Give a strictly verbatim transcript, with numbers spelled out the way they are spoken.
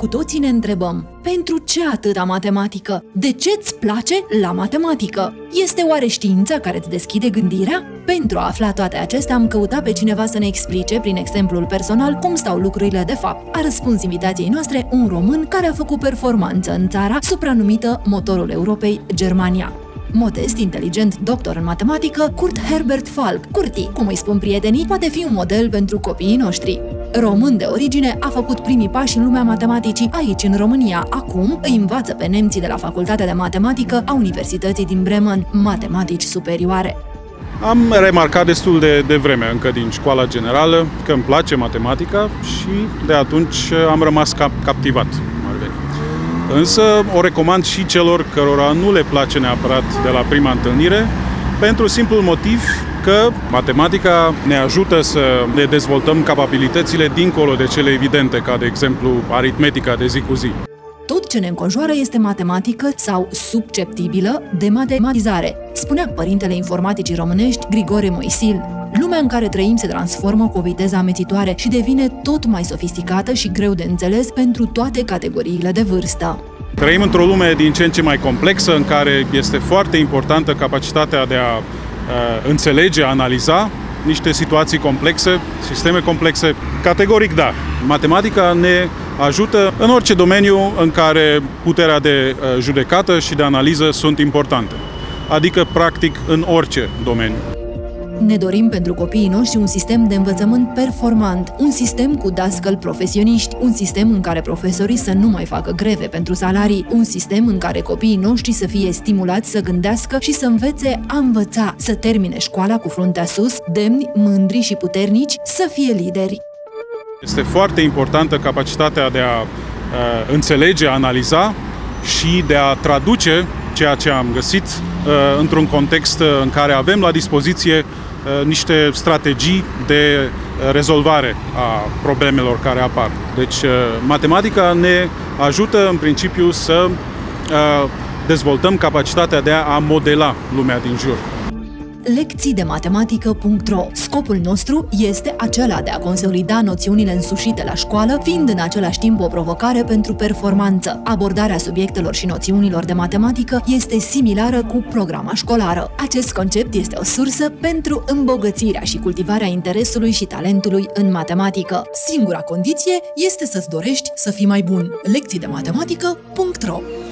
Cu toții ne întrebăm, pentru ce atâta matematică? De ce îți place la matematică? Este oare știința care îți deschide gândirea? Pentru a afla toate acestea am căutat pe cineva să ne explice, prin exemplul personal, cum stau lucrurile de fapt. A răspuns invitației noastre un român care a făcut performanță în țara, supranumită motorul Europei, Germania. Modest, inteligent, doctor în matematică, Kurt Herbert Falk, Curti, cum îi spun prietenii, poate fi un model pentru copiii noștri. Român de origine, a făcut primii pași în lumea matematicii aici, în România. Acum îi învață pe nemții de la Facultatea de Matematică a Universității din Bremen matematici superioare. Am remarcat destul de, de vreme, încă din școala generală, că îmi place matematica și de atunci am rămas cap, captivat. Însă o recomand și celor cărora nu le place neapărat de la prima întâlnire, pentru simplul motiv că matematica ne ajută să ne dezvoltăm capabilitățile dincolo de cele evidente, ca de exemplu aritmetica de zi cu zi. Tot ce ne înconjoară este matematică sau susceptibilă de matematizare, spunea părintele informaticii românești Grigore Moisil. Lumea în care trăim se transformă cu o viteză amețitoare și devine tot mai sofisticată și greu de înțeles pentru toate categoriile de vârstă. Trăim într-o lume din ce în ce mai complexă, în care este foarte importantă capacitatea de a uh, înțelege, a analiza niște situații complexe, sisteme complexe. Categoric da. Matematica ne ajută în orice domeniu în care puterea de uh, judecată și de analiză sunt importante. Adică, practic, în orice domeniu. Ne dorim pentru copiii noștri un sistem de învățământ performant, un sistem cu dascăli profesioniști, un sistem în care profesorii să nu mai facă greve pentru salarii, un sistem în care copiii noștri să fie stimulați să gândească și să învețe a învăța, să termine școala cu fruntea sus, demni, mândri și puternici, să fie lideri. Este foarte importantă capacitatea de a uh, înțelege, a analiza și de a traduce ceea ce am găsit uh, într-un context uh, în care avem la dispoziție uh, niște strategii de rezolvare a problemelor care apar. Deci, uh, matematica ne ajută în principiu să uh, dezvoltăm capacitatea de a modela lumea din jur. lecții de matematică punct ro. Scopul nostru este acela de a consolida noțiunile însușite la școală, fiind în același timp o provocare pentru performanță. Abordarea subiectelor și noțiunilor de matematică este similară cu programa școlară. Acest concept este o sursă pentru îmbogățirea și cultivarea interesului și talentului în matematică. Singura condiție este să-ți dorești să fii mai bun. lecții de matematică punct ro.